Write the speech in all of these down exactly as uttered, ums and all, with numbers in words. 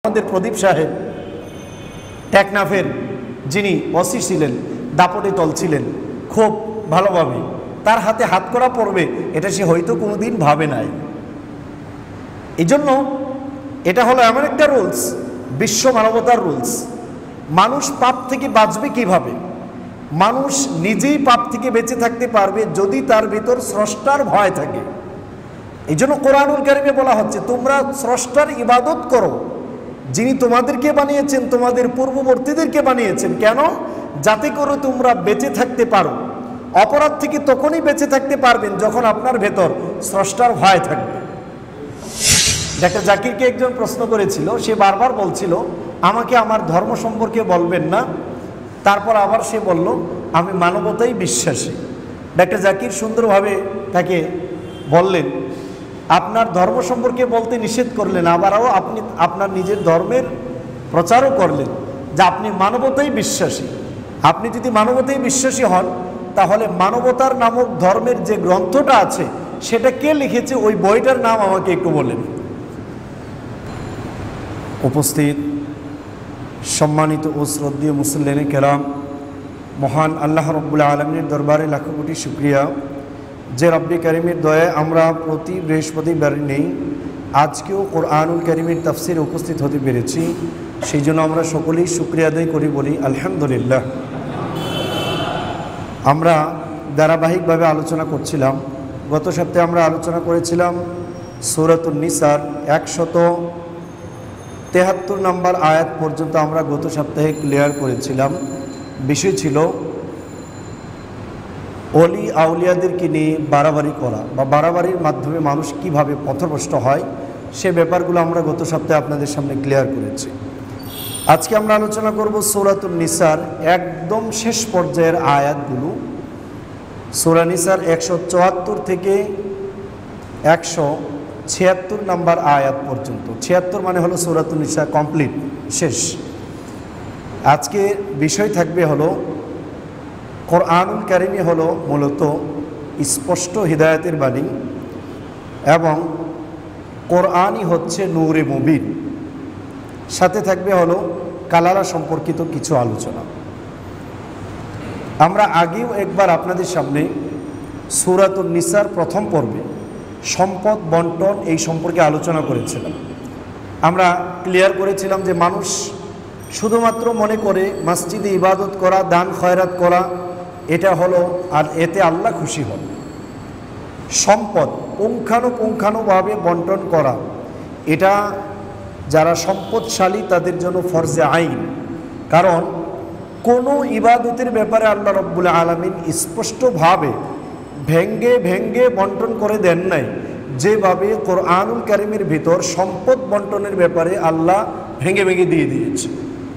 আমাদের প্রদীপ সাহেব টেকনাফের যিনি ওসি ছিলেন, দাপটে চলছিলেন খুব ভালোভাবে, তার হাতে হাত করা পড়বে এটা সে হয়তো কোনোদিন ভাবে নাই। এই জন্য এটা হলো এমন একটা রুলস, বিশ্ব মানবতার রুলস। মানুষ পাপ থেকে বাঁচবে কিভাবে? মানুষ নিজেই পাপ থেকে বেঁচে থাকতে পারবে যদি তার ভিতর স্রষ্টার ভয় থাকে। এই জন্য কোরআনুল কারীমে বলা হচ্ছে তোমরা স্রষ্টার ইবাদত করো, যিনি তোমাদেরকে বানিয়েছেন, তোমাদের পূর্ববর্তীদেরকে বানিয়েছেন। কেন? যাতে করে তোমরা বেঁচে থাকতে পারো। অপরাধ থেকে তখনই বেঁচে থাকতে পারবেন যখন আপনার ভেতর স্রষ্টার ভয় থাকবে। ডাক্তার জাকিরকে একজন প্রশ্ন করেছিল, সে বারবার বলছিল আমাকে আমার ধর্ম সম্পর্কে বলবেন না, তারপর আবার সে বলল আমি মানবতাই বিশ্বাসী। ডাক্তার জাকির সুন্দরভাবে তাকে বললেন আপনার ধর্ম সম্পর্কে বলতে নিষেধ করলেন, আবারও আপনি আপনার নিজের ধর্মের প্রচারও করলেন যে আপনি মানবতাই বিশ্বাসী। আপনি যদি মানবতাই বিশ্বাসী হন তাহলে মানবতার নামক ধর্মের যে গ্রন্থটা আছে সেটা কে লিখেছে, ওই বইটার নাম আমাকে একটু বলেন। উপস্থিত সম্মানিত ও শ্রদ্ধেয় মুসল্লিনে কেরাম, মহান আল্লাহ রব্বুল আলমীর দরবারে লাখো কোটি শুকরিয়া যে রব্বি কারিমের দয়ায় আমরা প্রতি বৃহস্পতিবার নেই আজকেও কোরআনুল কারীমের তাফসিরে উপস্থিত হতে পেরেছি। সেই জন্য আমরা সকলেই শুকরিয়া আদায় করি, বলি আলহামদুলিল্লাহ। আমরা ধারাবাহিকভাবে আলোচনা করছিলাম। গত সপ্তাহে আমরা আলোচনা করেছিলাম সূরাতুন নিসার একশত তেহাত্তর নম্বর আয়াত পর্যন্ত আমরা গত সপ্তাহে ক্লিয়ার করেছিলাম। বিষয় ছিল অলি আউলিয়াদেরকে নিয়ে বাড়াবাড়ি করা বা বাড়াবাড়ির মাধ্যমে মানুষ কিভাবে পথভ্রষ্ট হয়, সে ব্যাপারগুলো আমরা গত সপ্তাহে আপনাদের সামনে ক্লিয়ার করেছি। আজকে আমরা আলোচনা করব সূরাতুন নিসার একদম শেষ পর্যায়ের আয়াতগুলো। সূরা নিসার একশো চুয়াত্তর থেকে একশো ছিয়াত্তর নম্বর আয়াত পর্যন্ত। ছিয়াত্তর মানে হলো সূরাতুন নিসা কমপ্লিট, শেষ। আজকে বিষয় থাকবে হলো কোরআনুল কারীমই হলো মূলত স্পষ্ট হিদায়াতের বাণী এবং কোরআনই হচ্ছে নূরে মুবিন। সাথে থাকবে হলো কালারা সম্পর্কিত কিছু আলোচনা। আমরা আগেও একবার আপনাদের সামনে সূরাতুন নিসার প্রথম পর্বে সম্পদ বন্টন এই সম্পর্কে আলোচনা করেছিলাম। আমরা ক্লিয়ার করেছিলাম যে মানুষ শুধুমাত্র মনে করে মসজিদে ইবাদত করা, দান খয়রাত করা এটা হলো আর এতে আল্লাহ খুশি হন। সম্পদ পুঙ্খানুপুঙ্খানুভাবে বন্টন করা এটা যারা সম্পদশালী তাদের জন্য ফরজে আইন। কারণ কোনো ইবাদতের ব্যাপারে আল্লাহ রব্বুল আলামিন স্পষ্টভাবে ভেঙ্গে ভেঙ্গে বন্টন করে দেন নাই, যেভাবে কোরআনুল কারীমের ভিতর সম্পদ বন্টনের ব্যাপারে আল্লাহ ভেঙ্গে ভেঙ্গে দিয়ে দিয়েছে।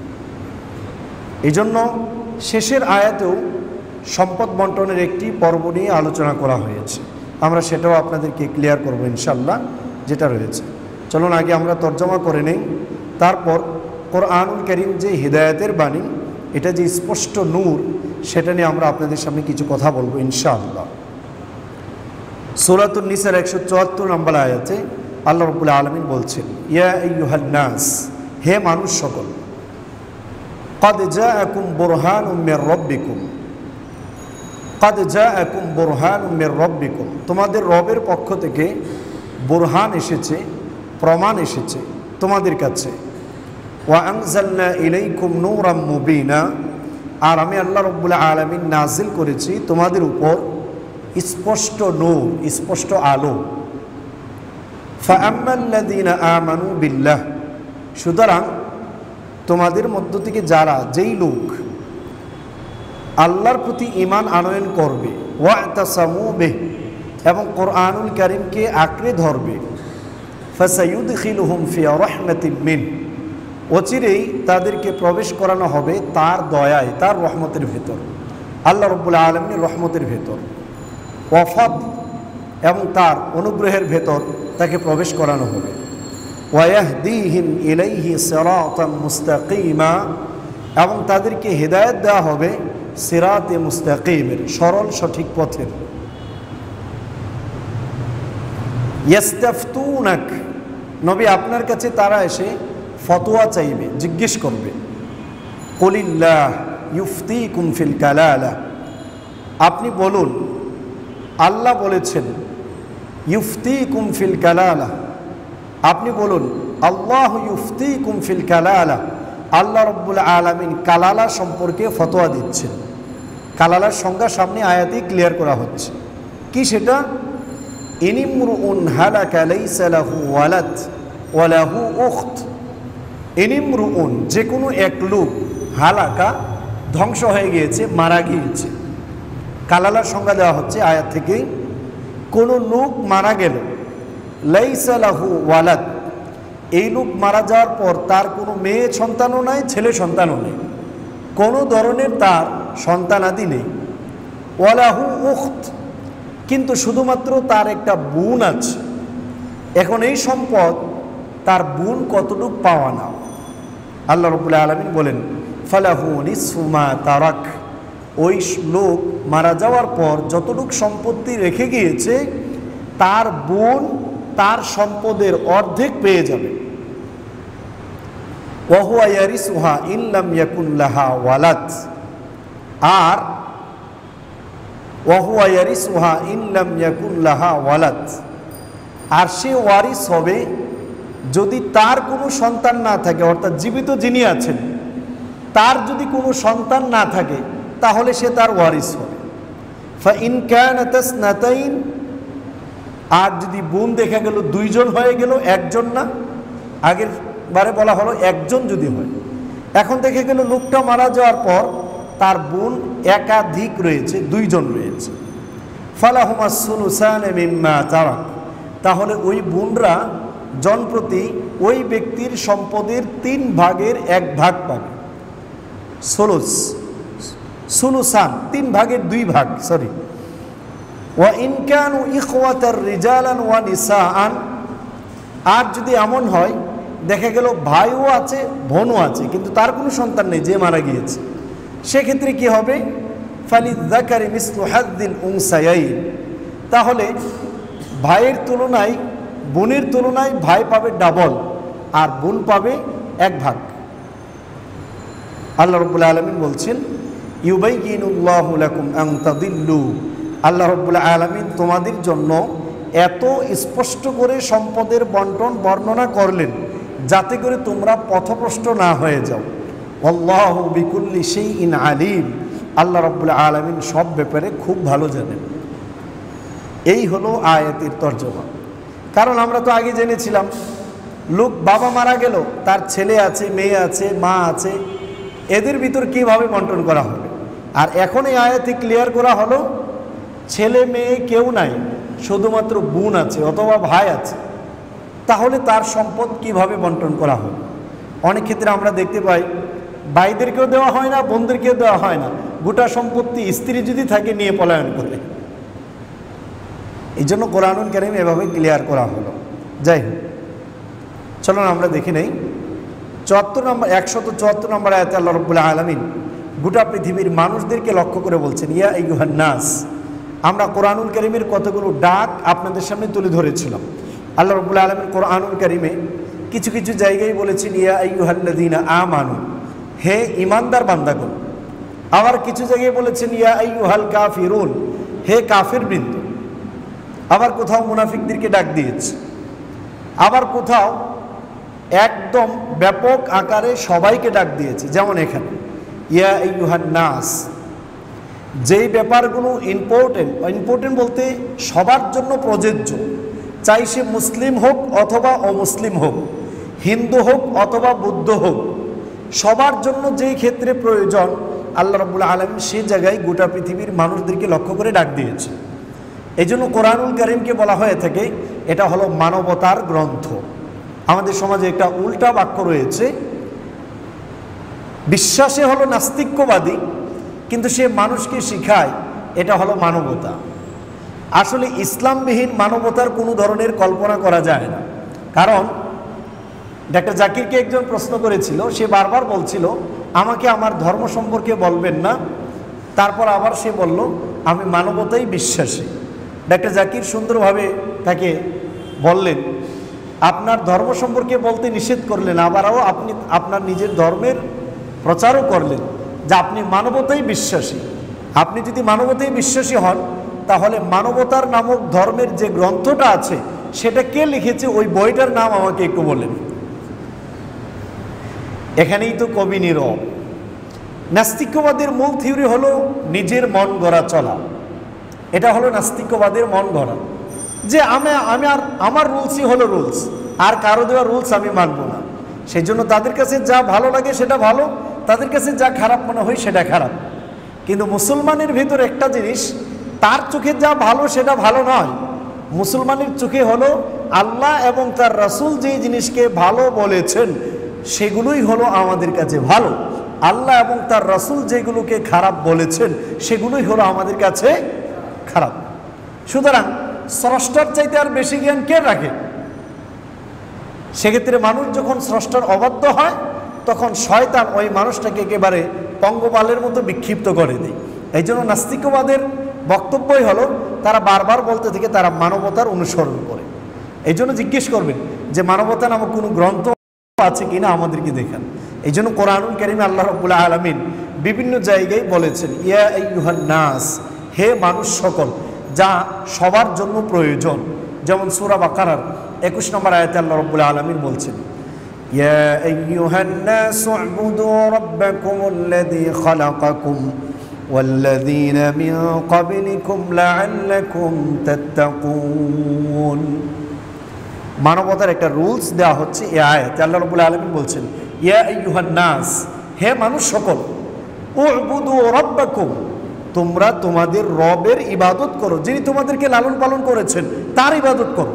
এই জন্য শেষের আয়াতেও সম্পদ বন্টনের একটি পর্ব নিয়ে আলোচনা করা হয়েছে। আমরা সেটাও আপনাদেরকে ক্লিয়ার করব ইনশাল্লাহ, যেটা রয়েছে। চলুন আগে আমরা তর্জমা করে নেই, তারপর কোরআনুল কারীম যে হিদায়াতের বাণী, এটা যে স্পষ্ট নূর, সেটা নিয়ে আমরা আপনাদের সামনে কিছু কথা বলবো ইনশাআল্লাহ। সূরাতুন নিসার একশো চুয়াত্তর নম্বর আয়াতে আল্লাহ রাব্বুল আলামিন বলছেন, ইয়া আইয়ুহান নাস, হে মানুষ সকল, قد جاءكم برهان من ربكم قد جاءكم برهان من ربكم তোমাদের রবের পক্ষ থেকে বুরহান এসেছে, প্রমাণ এসেছে তোমাদের কাছে। ওয়া আনজালনা ইলাইকুম নূরাম মুবিনা, আর আমি আল্লাহ রাব্বুল আলামিন নাজিল করেছি তোমাদের উপর স্পষ্ট নূর, স্পষ্ট আলো। ফাআম্মাল্লাযীনা আমানু বিল্লাহ, সুতরাং তোমাদের মধ্য থেকে যারা, যেই লোক আল্লাহর প্রতি ঈমান আনয়ন করবে, ওয়াতাসামু বিহি, এবং কোরআনুল কারীমকে আঁকড়ে ধরবে, ফাসায়ুদখিলুহুম ফি রাহমাতিন মিন, অচিরেই তাদেরকে প্রবেশ করানো হবে তার দয়ায়, তার রহমতের ভেতর, আল্লাহ রাব্বুল আলামিনের রহমতের ভেতর, ওয়া ফাদল, এবং তার অনুগ্রহের ভেতর তাকে প্রবেশ করানো হবে, ওয়ায়াহদিহিম ইলাইহি সিরাতাম মুস্তাকিমা, এবং তাদেরকে হিদায়াত দেওয়া হবে সিরাতে মুস্তাকিমের, সরল সঠিক পথের। ইস্তাফতুনাক, নবী আপনার কাছে তারা এসে ফতোয়া চাইবে, জিজ্ঞেস করবে। কুলিল্লাহ ইউফতিকুম ফিল কালালা, আপনি বলুন আল্লাহ বলেছেন ইউফতিকুম ফিল কালালা, আপনি বলুন আল্লাহ ইউফতিকুম ফিল কালালা, আল্লাহ রাব্বুল আলামিন কালালা সম্পর্কে ফতোয়া দিচ্ছেন। কালালার সংজ্ঞা সামনে আয়াতে ক্লিয়ার করা হচ্ছে। কি সেটা? ইনিমরুউন হালাকা লাইসা লাহু ওয়ালাদ ওয়া লাহু উখত, ইনিমরুউন যে কোনো এক লোক, হালাকা ধ্বংস হয়ে গিয়েছে, মারা গিয়েছে। কালালার সংজ্ঞা দেওয়া হচ্ছে আয়াত থেকে, কোনো লোক মারা গেল, লাইসা লাহু ওয়ালাদ, এই লোক মারা যাওয়ার পর তার কোনো মেয়ে সন্তানও নাই, ছেলে সন্তানও নেই, কোনো ধরনের তার সন্তানাদি নেই। ওয়ালাহু উখত, কিন্তু শুধুমাত্র তার একটা বোন আছে। এখন এই সম্পদ তার বোন কতটুক পাওয়া না, আল্লাহ রাব্বুল আলামিন বলেন ফালাহু নিসফু মা তারাক, ওই লোক মারা যাওয়ার পর যতটুক সম্পত্তি রেখে গিয়েছে তার বোন তার সম্পদের অর্ধেক পেয়ে যাবে। ওয়া হুয়া ইয়ারিসুহা ইন লাম ইয়াকুন লাহা ওয়ালাদ, আর ওয়া হুয়া ইয়ারিসুহা ইন লাম ইয়াকুন লাহা ওয়ালাদ, আর সে ওয়ারিস হবে যদি তার কোনো সন্তান না থাকে, অর্থাৎ জীবিত যিনি আছেন তার যদি কোনো সন্তান না থাকে তাহলে সে তার ওয়ারিস হবে। ফা ইন কানাত ইসনাতাইন, আর যদি বোন দেখা গেল দুইজন হয়ে গেল, একজন না, আগের বারে বলা হলো একজন যদি হয়, এখন দেখে গেল লোকটা মারা যাওয়ার পর তার বোন একাধিক রয়েছে, দুইজন রয়েছে। ফালাহুমা সুলুসান মিম্মা তারাক, তাহলে ওই বোনরা জনপ্রতি ওই ব্যক্তির সম্পদের তিন ভাগের এক ভাগ পাবে। সুলুস, সুলুসান তিন ভাগের দুই ভাগ, সরি। ওয়া ইন কানু ইখওয়াতার রিজালান ওয়া নিসাআন, আর যদি এমন হয় দেখা গেল ভাইও আছে বোনও আছে কিন্তু তার কোনো সন্তান নেই, যে মারা গিয়েছে, সেক্ষেত্রে কি হবে? ফালিযাকারি মিসলু হাযযিল উনসায়াইন, তাহলে ভাইয়ের তুলনায় বোনের তুলনায় ভাই পাবে ডাবল আর বোন পাবে এক ভাগ। আল্লাহ রাব্বুল আলামিন বলছেন ইউবাইয়িনুল্লাহু লাকুম আন তাদিল্লু, আল্লাহ রাব্বুল আলামিন তোমাদের জন্য এত স্পষ্ট করে সম্পদের বন্টন বর্ণনা করলেন যাতে করে তোমরা পথভ্রষ্ট না হয়ে যাও। আল্লাহু বিকুল্লি শাইইন আলিম, আল্লাহ রাব্বুল আলামিন সব ব্যাপারে খুব ভালো জানেন। এই হলো আয়াতের তর্জমা। কারণ আমরা তো আগে জেনেছিলাম লোক বাবা মারা গেল, তার ছেলে আছে, মেয়ে আছে, মা আছে, এদের ভিতর কিভাবে বন্টন করা হবে। আর এখন এই আয়াতে ক্লিয়ার করা হলো ছেলে মেয়ে কেউ নাই, শুধুমাত্র বোন আছে অথবা ভাই আছে, তাহলে তার সম্পদ কিভাবে বন্টন করা হবে। অনেক ক্ষেত্রে আমরা দেখতে পাই ভাইদেরকেও দেওয়া হয় না, বোনদেরকেও দেওয়া হয় না, গোটা সম্পত্তি স্ত্রী যদি থাকে নিয়ে পলায়ন করে। এই জন্য কোরআনুল কারীম এভাবে ক্লিয়ার করা হলো। যাই হোক, চলুন আমরা দেখে নেই চুয়াত্তর নম্বর একশত চুয়াত্তর নম্বর আয়াতে আল্লাহ রাব্বুল আলামিন গোটা পৃথিবীর মানুষদেরকে লক্ষ্য করে বলছেন ইয়া আইয়ুহান নাস। আমরা কোরআনুল কারীমের কতগুলো ডাক আপনাদের সামনে তুলে ধরেছিলাম। আল্লাহ রাব্বুল আলামিন কোরআনুল কারীমে কিছু কিছু জায়গায় বলেছেন ইয়া আইয়ুহাল্লাযীনা আমানু, হে ইমানদার বান্দাগণ। আবার কিছু জায়গায় বলেছেন ইয়া আইয়ুহাল কাফিরুন, হে কাফির বৃন্দ। আবার কোথাও মুনাফিকদেরকে ডাক দিয়েছে, আবার কোথাও একদম ব্যাপক আকারে সবাইকে ডাক দিয়েছে। যেমন এখানে ইয়া আইয়ুহান নাস, যেই ব্যাপারগুলো ইম্পর্টেন্ট, ইম্পর্টেন্ট বলতে সবার জন্য প্রযোজ্য, চাই সে মুসলিম হোক অথবা অমুসলিম হোক, হিন্দু হোক অথবা বৌদ্ধ হোক, সবার জন্য যেই ক্ষেত্রে প্রয়োজন আল্লাহ রাব্বুল আলামিন সেই জায়গায় গোটা পৃথিবীর মানুষদেরকে লক্ষ্য করে ডাক দিয়েছে। এই জন্য কোরআনুল কারীমকে বলা হয়ে থাকে এটা হলো মানবতার গ্রন্থ। আমাদের সমাজে একটা উল্টা বাক্য রয়েছে, বিশ্বাসে হলো নাস্তিক্যবাদী কিন্তু সে মানুষকে শিখায় এটা হলো মানবতা। আসলে ইসলামবিহীন মানবতার কোনো ধরনের কল্পনা করা যায় না। কারণ ডাক্তার জাকিরকে একজন প্রশ্ন করেছিল, সে বারবার বলছিল আমাকে আমার ধর্ম সম্পর্কে বলবেন না, তারপর আবার সে বলল আমি মানবতাই বিশ্বাসী। ডাক্তার জাকির সুন্দরভাবে তাকে বললেন আপনার ধর্ম সম্পর্কে বলতে নিষেধ করলেন, আবারও আপনি আপনার নিজের ধর্মের প্রচারও করলেন যে আপনি মানবতায় বিশ্বাসী। আপনি যদি মানবতায় বিশ্বাসী হন, তাহলে মানবতার নামক ধর্মের যে গ্রন্থটা আছে সেটা কে লিখেছে, ওই বইটার নাম আমাকে একটু বলেন। এখানেই তো কবি নীরব। নাস্তিক্যবাদের মূল থিওরি হলো নিজের মন গড়া চলা। এটা হলো নাস্তিক্যবাদের মন গড়া, যে আমি আমি আর আমার রুলসই হলো রুলস, আর কারো দেওয়া রুলস আমি মানব না। সেই জন্য তাদের কাছে যা ভালো লাগে সেটা ভালো, তাদের কাছে যা খারাপ মনে হয় সেটা খারাপ। কিন্তু মুসলমানের ভিতর একটা জিনিস, তার চোখে যা ভালো সেটা ভালো নয়। মুসলমানের চোখে হলো আল্লাহ এবং তার রাসূল যেই জিনিসকে ভালো বলেছেন সেগুলোই হলো আমাদের কাছে ভালো। আল্লাহ এবং তার রাসূল যেগুলোকে খারাপ বলেছেন সেগুলোই হলো আমাদের কাছে খারাপ। সুতরাং স্রষ্টার চাইতে আর বেশি জ্ঞান কে রাখে? সেক্ষেত্রে মানুষ যখন স্রষ্টার অবাধ্য হয়, তখন শয়তান ওই মানুষটাকে একেবারে পঙ্গপালের মতো বিক্ষিপ্ত করে দেয়। এই জন্য নাস্তিকবাদের বক্তব্যই হলো তারা বারবার বলতে থেকে তারা মানবতার অনুসরণ করে। এই জন্য জিজ্ঞেস করবেন যে মানবতা নামক কোনো গ্রন্থ আছে কিনা, আমাদেরকে দেখান। এই জন্য কোরআনুল কারীমে আল্লাহ রাব্বুল আলামিন বিভিন্ন জায়গায় বলেছেন, ইয়া আইয়ুহান নাস, হে মানুষ সকল, যা সবার জন্য প্রয়োজন। যেমন সূরা বাকারার একুশ নম্বর আয়াতে আল্লাহ রাব্বুল আলামিন বলছেন, ইয়া আইয়ুহান নাস উ'বুদু রাব্বাকুমুল্লাযী খালাকাকুম ওয়াল্লাযীনা মিন ক্বাবলিকুম লাআল্লাকুম তাত্তাকুন। মানবতার একটা রুলস দেওয়া হচ্ছে এই আয়াতে। আল্লাহ রাব্বুল আলামিন বলছেন, ইয়া আইয়ুহান নাস, হে মানুষ সকল, উ'বুদু রাব্বাকুম, তোমরা তোমাদের রবের ইবাদত করো, যিনি তোমাদেরকে লালন পালন করেছেন তার ইবাদত করো।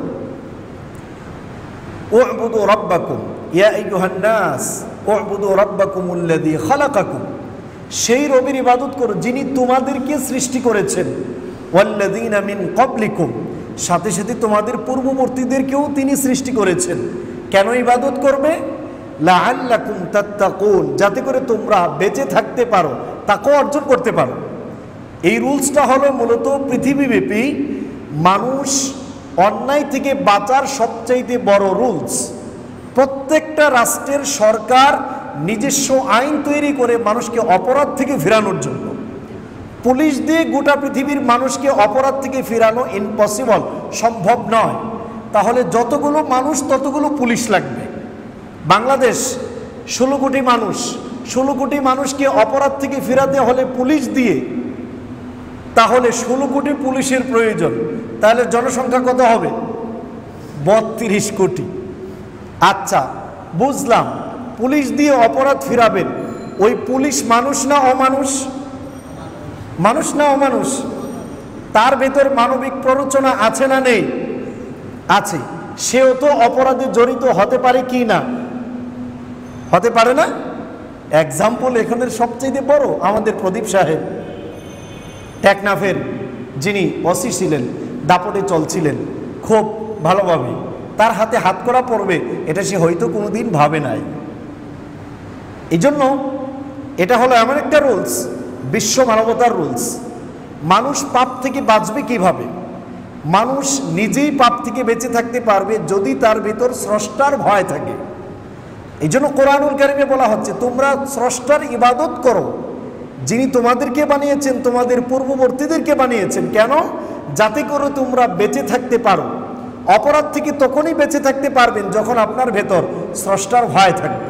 উ'বুদু রাব্বাকুম, ইয়া আইয়ুহান নাস উ'বুদু রাব্বাকুমুল্লাযী খালাকাকুম, সেই রবের ইবাদত করো যিনি তোমাদেরকে সৃষ্টি করেছেন। ওয়াল্লাযীনা মিন ক্বাবলিকুম, সাথে সাথে তোমাদের পূর্ববর্তীদেরকেও তিনি সৃষ্টি করেছেন। কেন ইবাদত করবে? লাআল্লাকুম তাত্তাকুন, যাতে করে তোমরা বেঁচে থাকতে পারো, তাকওয়া অর্জন করতে পারো। এই রুলসটা হলো মূলত পৃথিবীব্যাপী মানুষ অন্যায় থেকে বাঁচার সবচাইতে বড় রুলস। প্রত্যেকটা রাষ্ট্রের সরকার নিজস্ব আইন তৈরি করে মানুষকে অপরাধ থেকে ফেরানোর জন্য। পুলিশ দিয়ে গোটা পৃথিবীর মানুষকে অপরাধ থেকে ফেরানো ইম্পসিবল, সম্ভব নয়। তাহলে যতগুলো মানুষ ততগুলো পুলিশ লাগবে। বাংলাদেশ ষোলো কোটি মানুষ, ষোলো কোটি মানুষকে অপরাধ থেকে ফেরাতে হলে পুলিশ দিয়ে, তাহলে ষোলো কোটি পুলিশের প্রয়োজন। তাহলে জনসংখ্যা কত হবে? বত্রিশ কোটি। আচ্ছা বুঝলাম, পুলিশ দিয়ে অপরাধ ফেরাবেন, ওই পুলিশ মানুষ না অমানুষ? মানুষ না অমানুষ? তার ভেতর মানবিক প্ররোচনা আছে না নেই? আছে। সেও তো অপরাধে জড়িত হতে পারে কি না? হতে পারে না? এক্সাম্পল এখানের সবচেয়ে বড় আমাদের প্রদীপ সাহেব, টেকনাফের যিনি ওসি ছিলেন, দাপটে চলছিলেন খুব ভালোভাবে, তার হাতে হাত করা পড়বে এটা সে হয়তো কোনোদিন ভাবে নাই। এই জন্য এটা হলো এমন একটা রুলস, বিশ্ব মানবতার রুলস। মানুষ পাপ থেকে বাঁচবে কিভাবে? মানুষ নিজেই পাপ থেকে বেঁচে থাকতে পারবে যদি তার ভিতর স্রষ্টার ভয় থাকে। এই জন্য কোরআনুল কারীমে বলা হচ্ছে, তোমরা স্রষ্টার ইবাদত করো যিনি তোমাদেরকে বানিয়েছেন, তোমাদের পূর্ববর্তীদেরকে বানিয়েছেন। কেন? যাতে করে তোমরা বেঁচে থাকতে পারো। অপরাধ থেকে তখনই বেঁচে থাকতে পারবেন যখন আপনার ভেতর স্রষ্টার ভয় থাকবে।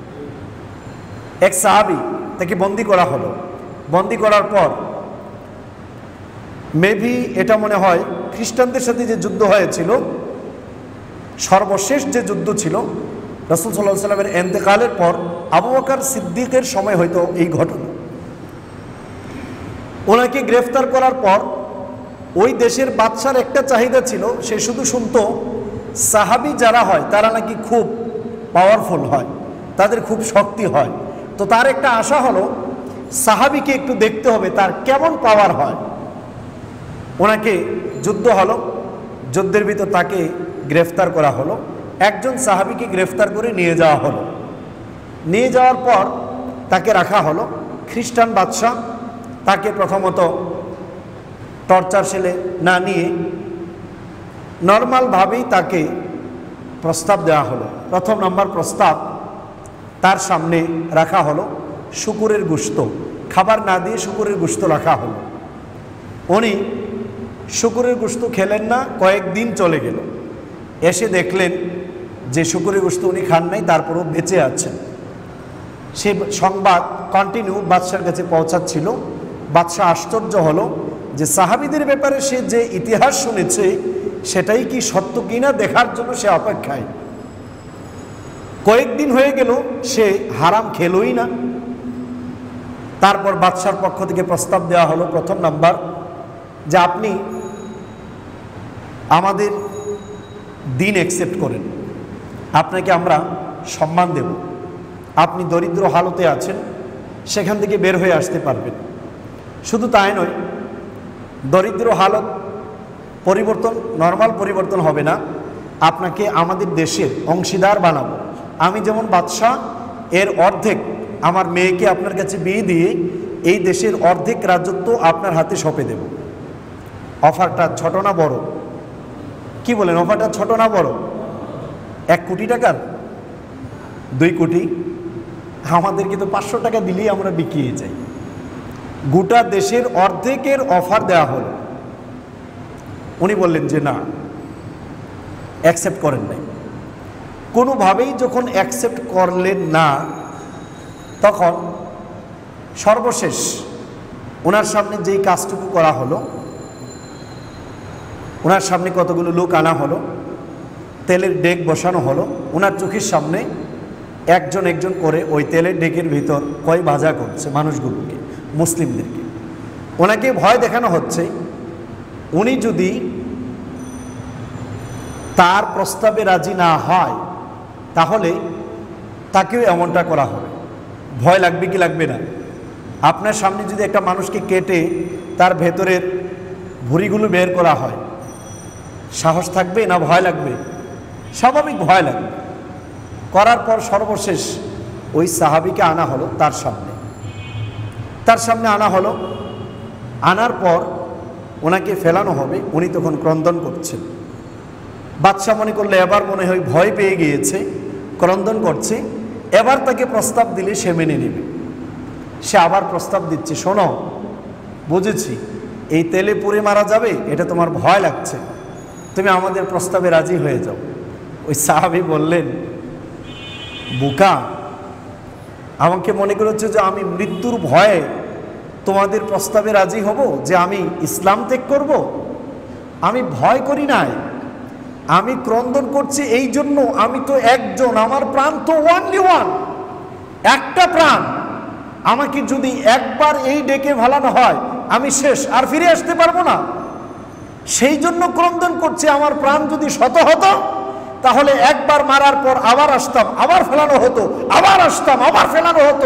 এক সাহাবী, তাকে বন্দী করা হলো। বন্দী করার পর মেবি এটা মনে হয় খ্রিস্টানদের সাথে যে যুদ্ধ হয়েছিল, সর্বশেষ যে যুদ্ধ ছিল রাসূল সাল্লাল্লাহু আলাইহি ওয়াসাল্লামের ইন্তেকালের পর, আবু বকর সিদ্দিকের সময় হয়তো এই ঘটনা। ওনাকে গ্রেফতার করার পর ওই দেশের বাদশার একটা চাহিদা ছিল, সে শুধু শুনতো সাহাবী যারা হয় তারা নাকি খুব পাওয়ারফুল হয়, তাদের খুব শক্তি হয়। তো তার একটা আশা হলো সাহাবীকে একটু দেখতে হবে তার কেমন পাওয়ার হয়। ওনাকে যুদ্ধ হলো, যুদ্ধের ভিতর তাকে গ্রেফতার করা হলো। একজন সাহাবীকে গ্রেফতার করে নিয়ে যাওয়া হলো। নিয়ে যাওয়ার পর তাকে রাখা হলো। খ্রিস্টান বাদশাহ তাকে প্রথমত টর্চার সেলে না নিয়ে নর্মালভাবেই তাকে প্রস্তাব দেওয়া হলো। প্রথম নম্বর প্রস্তাব তার সামনে রাখা হলো শূকরের গোশত, খাবার না দিয়ে শূকরের গোশত রাখা হলো। উনি শূকরের গোশত খেলেন না, কয়েকদিন চলে গেল। এসে দেখলেন যে শূকরের গোশত উনি খান নাই, তারপরও বেঁচে আছেন। সে সংবাদ কন্টিনিউ বাদশার কাছে পৌঁছাচ্ছিল। বাদশাহ আশ্চর্য হলো যে সাহাবীদের ব্যাপারে সে যে ইতিহাস শুনেছে সেটাই কি সত্য কিনা দেখার জন্য সে অপেক্ষায়। কয়েকদিন হয়ে গেল, সে হারাম খেলোই না। তারপর বাদশার পক্ষ থেকে প্রস্তাব দেওয়া হলো প্রথম নাম্বার যে আপনি আমাদের দিন অ্যাকসেপ্ট করেন, আপনাকে আমরা সম্মান দেব। আপনি দরিদ্র হালতে আছেন, সেখান থেকে বের হয়ে আসতে পারবেন। শুধু তাই নয়, দরিদ্র হালত পরিবর্তন নর্মাল পরিবর্তন হবে না, আপনাকে আমাদের দেশের অংশীদার বানাবো। আমি যেমন বাদশাহ, এর অর্ধেক আমার মেয়েকে আপনার কাছে বিয়ে দিয়ে এই দেশের অর্ধেক রাজত্ব আপনার হাতে সঁপে দেব। অফারটা ছোট না বড়? কি বলেন, অফারটা ছোট না বড়? এক কোটি টাকার, দুই কোটি? আমাদেরকে তো পাঁচশো টাকা দিলেই আমরা বিকিয়ে যাই। গোটা দেশের অর্ধেকের অফার দেওয়া হল। উনি বললেন যে না, অ্যাকসেপ্ট করেন নাই। কোনোভাবেই যখন অ্যাকসেপ্ট করলেন না, তখন সর্বশেষ ওনার সামনে যেই কাজটুকু করা হলো, ওনার সামনে কতগুলো লোক আনা হলো, তেলের ডেক বসানো হলো। ওনার চোখের সামনে একজন একজন করে ওই তেলের ডেকের ভিতর কয় ভাজা করছে মানুষগুলোকে, মুসলিমদেরকে। ওনাকে ভয় দেখানো হচ্ছে, উনি যদি তার প্রস্তাবে রাজি না হয় তাহলে তাকেও এমনটা করা হবে। ভয় লাগবে কি লাগবে না? আপনার সামনে যদি একটা মানুষকে কেটে তার ভেতরের ভুঁড়িগুলো বের করা হয়, সাহস থাকবে না ভয় লাগবে? স্বাভাবিক ভয় লাগবে। করার পর সর্বশেষ ওই সাহাবীকে আনা হলো তার সামনে। তার সামনে আনা হলো, আনার পর ওনাকে ফেলানো হবে। উনি তখন ক্রন্দন করছেন। বাদশাহ মনে করলে এবার মনে হয় ভয় পেয়ে গিয়েছে, ক্রন্দন করছে, এবার তাকে প্রস্তাব দিলে সে মেনে নেবে। সে আবার প্রস্তাব দিচ্ছে, শোনো, বুঝেছি এই তেলে পুড়ে মারা যাবে, এটা তোমার ভয় লাগছে, তুমি আমাদের প্রস্তাবে রাজি হয়ে যাও। ওই সাহাবী বললেন, বোকা, আমাকে মনে করেছে যে আমি মৃত্যুর ভয়ে তোমাদের প্রস্তাবে রাজি হব, যে আমি ইসলাম ত্যাগ করব? আমি ভয় করি নাই, আমি ক্রন্দন করছি এই জন্য, আমি তো একজন, আমার প্রাণ তো ওয়ানলি ওয়ান, একটা প্রাণ। আমাকে যদি একবার এই ডেকে ভালানো হয় আমি শেষ, আর ফিরে আসতে পারবো না। সেই জন্য ক্রন্দন করছি, আমার প্রাণ যদি শত হতো তাহলে একবার মারার পর আবার আসতাম, আবার ফেলানো হতো, আবার আসতাম, আবার ফেলানো হতো।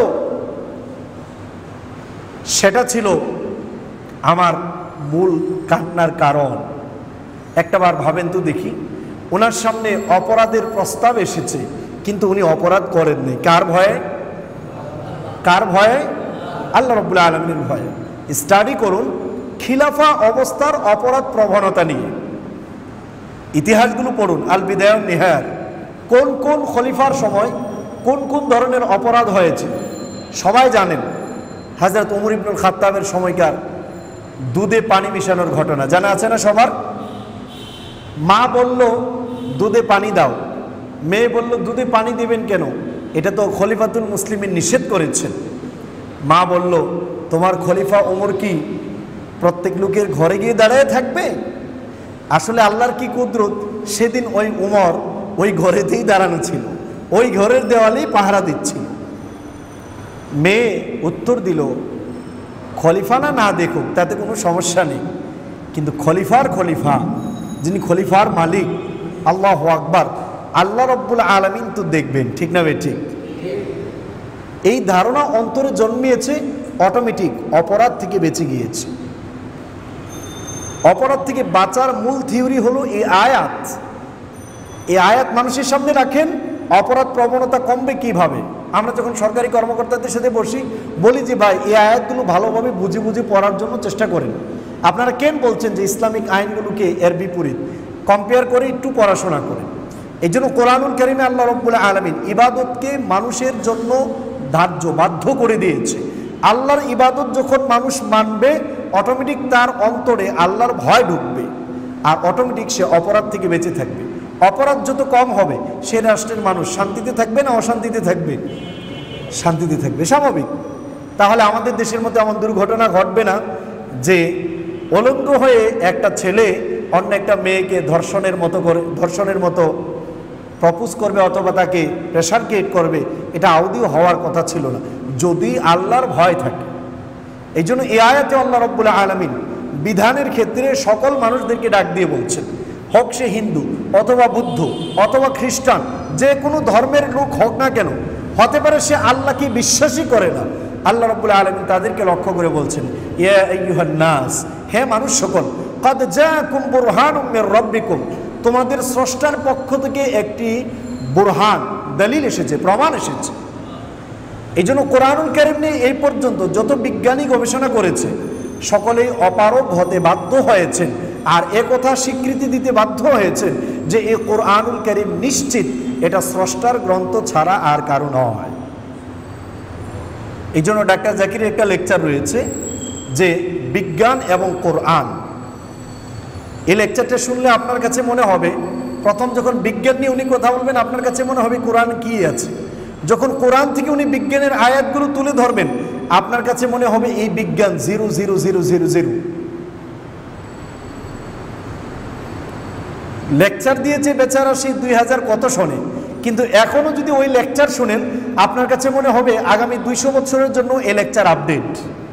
সেটা ছিল আমার মূল কান্নার কারণ। একটাবার ভাবেন তো দেখি, ওনার সামনে অপরাধের প্রস্তাব এসেছে, কিন্তু উনি অপরাধ করেননি। কার ভয়ে? কার ভয়ে? আল্লাহ রাব্বুল আলামিনের ভয়ে। স্টাডি করুন খিলাফা অবস্থার অপরাধ প্রবণতা নিয়ে, ইতিহাসগুলো পড়ুন, আল বিদায়া ওয়ান নিহায়া। কোন কোন খলিফার সময় কোন কোন ধরনের অপরাধ হয়েছে সবাই জানেন। হযরত ওমর ইবনুল খাত্তাবের সময়কার দুধে পানি মিশানোর ঘটনা জানা আছে না সবার? মা বলল দুধে পানি দাও, মেয়ে বলল দুধে পানি দিবেন কেন, এটা তো খলিফাতুল মুসলিমিন নিষেধ করেছেন। মা বলল, তোমার খলিফা ওমর কি প্রত্যেক লোকের ঘরে গিয়ে দাঁড়ায় থাকবে? আসলে আল্লাহর কি কুদরত, সেদিন ওই ওমর ওই ঘরেতেই দাঁড়ানো ছিল, ওই ঘরের দেওয়ালেই পাহারা দিচ্ছিল। মেয়ে উত্তর দিল, খলিফা না না দেখুক তাতে কোনো সমস্যা নেই, কিন্তু খলিফার খলিফা, যিনি খলিফার মালিক, আল্লাহু আকবার, আল্লাহ রাব্বুল আলামিন তো দেখবেন। ঠিক না বেঠিক? এই ধারণা অন্তরে জন্মিয়েছে, অটোমেটিক অপরাধ থেকে বেঁচে গিয়েছে। অপরাধ থেকে বাঁচার মূল থিওরি হলো এই আয়াত। এই আয়াত মানুষের সামনে রাখেন, অপরাধ প্রবণতা কমবে কিভাবে। আমরা যখন সরকারি কর্মকর্তাদের সাথে বসি, বলি যে ভাই এই আয়াতগুলো ভালোভাবে বুঝে বুঝে পড়ার জন্য চেষ্টা করেন। আপনারা কেন বলছেন যে ইসলামিক আইনগুলোকে এর বিপরীত, কম্পেয়ার করে একটু পড়াশোনা করেন। এই জন্য কোরআনুল কারীমে আল্লাহ রাব্বুল আলামিন ইবাদতকে মানুষের জন্য ধার্য বাধ্য করে দিয়েছে। আল্লাহর ইবাদত যখন মানুষ মানবে, অটোমেটিক তার অন্তরে আল্লাহর ভয় ঢুকবে, আর অটোমেটিক সে অপরাধ থেকে বেঁচে থাকবে। অপরাধ যত কম হবে, সে রাষ্ট্রের মানুষ শান্তিতে থাকবে না অশান্তিতে থাকবে? শান্তিতে থাকবে, স্বাভাবিক। তাহলে আমাদের দেশের মধ্যে এমন দুর্ঘটনা ঘটবে না যে উলঙ্গ হয়ে একটা ছেলে অন্য একটা মেয়েকে ধর্ষণের মতো করে ধর্ষণের মতো প্রপোজ করবে অথবা তাকে প্রেশার ক্রিয়েট করবে। এটা আদৌ হওয়ার কথা ছিল না, যদি আল্লাহর ভয় থাকে। এই জন্য এই আয়াতে আল্লাহ রাব্বুল আলামিন বিধানের ক্ষেত্রে সকল মানুষদেরকে ডাক দিয়ে বলছেন, হোক সে হিন্দু অথবা বুদ্ধ অথবা খ্রিস্টান, যে কোনো ধর্মের লোক হোক না কেন, হতে পারে সে আল্লাহকে বিশ্বাসই করে না, আল্লাহ রাব্বুল আলামিন তাদেরকে লক্ষ্য করে বলছেন, ইয়া আইয়ুহান নাস, হে মানুষ সকল, ক্বাদ জাআকুম বুরহানুম মির রাব্বিকুম, তোমাদের স্রষ্টার পক্ষ থেকে একটি বুরহান, দলিল এসেছে, প্রমাণ এসেছে। এই জন্য কোরআনুল কারীম নিয়ে এই পর্যন্ত যত বিজ্ঞানী গবেষণা করেছে, সকলেই অপারগ হতে বাধ্য হয়েছেন, আর একথা স্বীকৃতি দিতে বাধ্য হয়েছেন যে এই কোরআনুল কারীম নিশ্চিত এটা স্রষ্টার গ্রন্থ ছাড়া আর কারো নয়। এই জন্য ডাক্তার জাকিরের একটা লেকচার রয়েছে যে বিজ্ঞান এবং কোরআন। এই লেকচারটা শুনলে আপনার কাছে মনে হবে, প্রথম যখন বিজ্ঞান নিয়ে উনি কথা বলবেন, আপনার কাছে মনে হবে কোরআন কি আছে। যখন কোরআন থেকে উনি বিজ্ঞানের আয়াতগুলো তুলে ধরবেন, আপনার কাছে মনে হবে এই বিজ্ঞান zero zero zero zero zero. Lecture দিয়েছে বেচারা সেই দুই হাজার কত সনে, কিন্তু এখনো যদি ওই লেকচার শুনেন, আপনার কাছে মনে হবে আগামী দুইশো বছরের জন্য এই লেকচার আপডেট।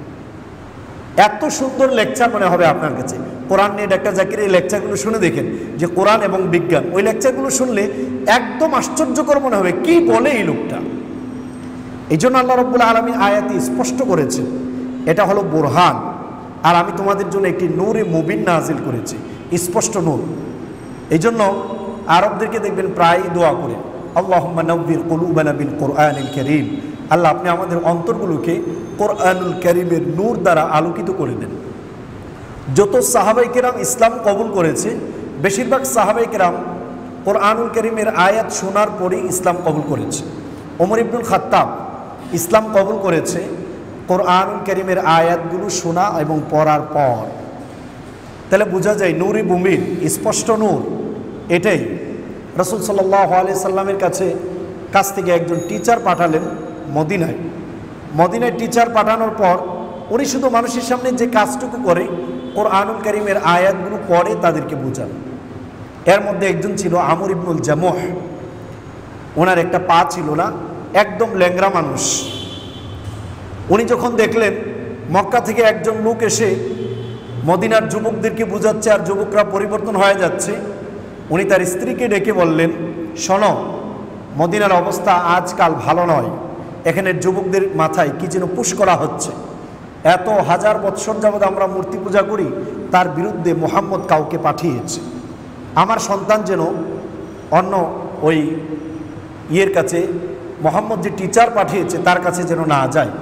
এত সুন্দর লেকচার মনে হবে আপনার কাছে। কোরআন নিয়ে ডাক্তার জাকিরের এই লেকচারগুলো শুনে দেখেন, যে কোরআন এবং বিজ্ঞান, ওই লেকচারগুলো শুনলে একদম আশ্চর্যকর মনে হবে, কি বলে এই লোকটা। এই জন্য আল্লাহ রাব্বুল আলামিন আয়াতে স্পষ্ট করেছেন, এটা হলো বুরহান, আর আমি তোমাদের জন্য একটি নূরে মুবিন নাজিল করেছি, স্পষ্ট নূর। এই জন্য আরবদেরকে দেখবেন প্রায়ই দোয়া করে, আল্লাহুম্মা নাব্বির কুলুবানা বিল কুরআনিল কারীম, আল্লাহ আপনি আমাদের অন্তরগুলোকে কোরআনুল কারীমের নূর দ্বারা আলোকিত করে দেন। যত সাহাবায়ে কেরাম ইসলাম কবুল করেছে, বেশিরভাগ সাহাবায়ে কেরাম কোরআনুল কারীমের আয়াত শোনার পরেই ইসলাম কবুল করেছে। ওমর ইবনুল খাত্তাব ইসলাম কবুল করেছে কোরআনুল কারীমের আয়াতগুলো শোনা এবং পড়ার পর। তাহলে বোঝা যায় নূরে মুবিন, স্পষ্ট নূর। এটাই রাসূল সাল্লাল্লাহু আলাইহি সাল্লামের কাছে কাছ থেকে একজন টিচার পাঠালেন মদিনায়। মদিনায় টিচার পাঠানোর পর উনি শুধু মানুষের সামনে যে কাজটুকু করে, কোরআনুল কারীমের আয়াতগুলো পড়ে তাদেরকে বোঝান। এর মধ্যে একজন ছিল আমর ইবনুল জামুহ। ওনার একটা পা ছিল না, একদম ল্যাংড়া মানুষ। উনি যখন দেখলেন মক্কা থেকে একজন লোক এসে মদিনার যুবকদেরকে বোঝাচ্ছে আর যুবকরা পরিবর্তন হয়ে যাচ্ছে, উনি তার স্ত্রীকে ডেকে বললেন, শোনো, মদিনার অবস্থা আজকাল ভালো নয়, এখানের যুবকদের মাথায় কি যেন পুশ করা হচ্ছে। এত হাজার বৎসর যাবৎ আমরা মূর্তি পূজা করি, তার বিরুদ্ধে মুহাম্মদ কাউকে পাঠিয়েছে। আমার সন্তান যেন অন্য ওই ইয়ের কাছে, মুহাম্মদ যে টিচার পাঠিয়েছে তার কাছে যেন না যায়।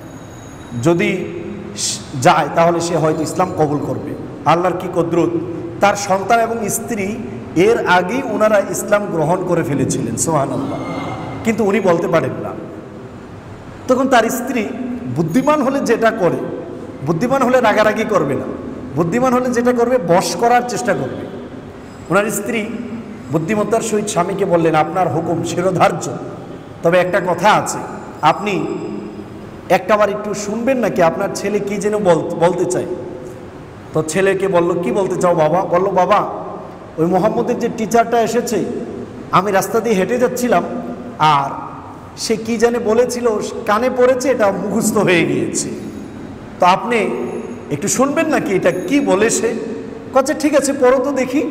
যদি যায় তাহলে সে হয়তো ইসলাম কবুল করবে। আল্লাহর কি কুদরত, তার সন্তান এবং স্ত্রী এর আগেই ওনারা ইসলাম গ্রহণ করে ফেলেছিলেন, সুবহানাল্লাহ, কিন্তু উনি বলতে পারেন না। তখন তার স্ত্রী বুদ্ধিমান হলে যেটা করে, বুদ্ধিমান হলে রাগারাগি করবে না, বুদ্ধিমান হলে যেটা করবে বশ করার চেষ্টা করবে। ওনার স্ত্রী বুদ্ধিমত্তার সহিত স্বামীকে বললেন, আপনার হুকুম শিরোধার্য, তবে একটা কথা আছে, আপনি একটাবার একটু শুনবেন নাকি, আপনার ছেলে কি যেন বলতে চায়। তো ছেলেকে বলল, কি বলতে চাও বাবা? বলল, বাবা, ওই মোহাম্মদের যে টিচারটা এসেছে, আমি রাস্তা দিয়ে হেঁটে যাচ্ছিলাম, আর সে কি জানে বলেছিল, কানে পড়েছে, এটা মুখস্থ হয়ে গিয়েছে, তো আপনি একটু শুনবেন নাকি এটা কি বলে সে? কচ্ছে, ঠিক আছে, পড়ো তো দেখি।